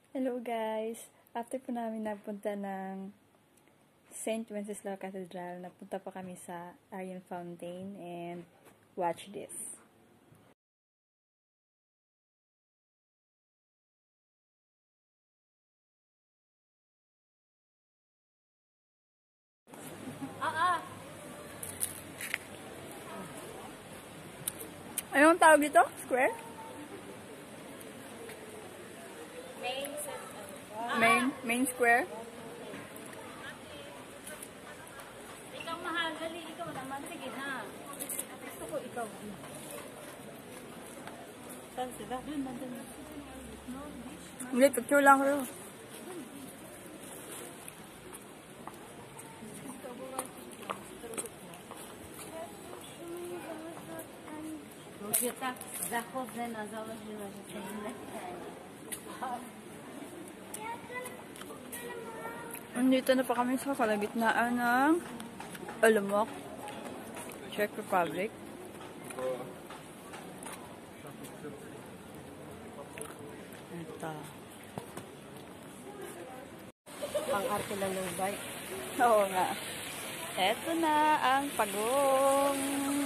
Hello guys! After po namin napunta ng St. Wenceslao Cathedral, napunta po kami sa Arion Fountain and watch this. Anong tawag dito? Square? Main square? Ikaw mahal, dali, ikaw naman. Sige na. Gusto ko ikaw. Saan sila? Doon, nandun. Hindi, picture lang ko. Tak zachodzę na założenie, że to źle. Nandito na pa kami sa kalagitnaan ng Olomouc, Czech Republic. Ito. Pang-arte ng lubay. Oo nga. Ito na ang pagong.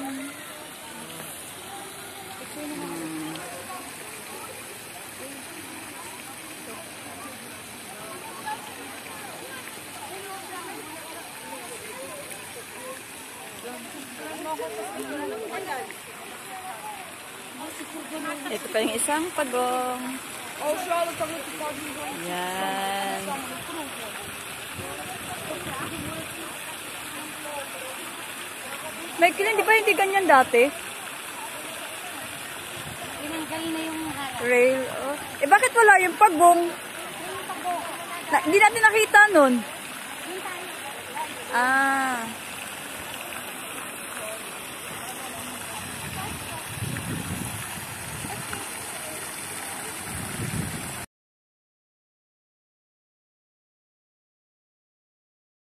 Ito pa yung isang pagong. Yan. Michael, di ba hindi ganyan dati? Kanina yung Rail. Oh. Eh bakit wala yung pagong? Hindi natin nakita nun. Ah.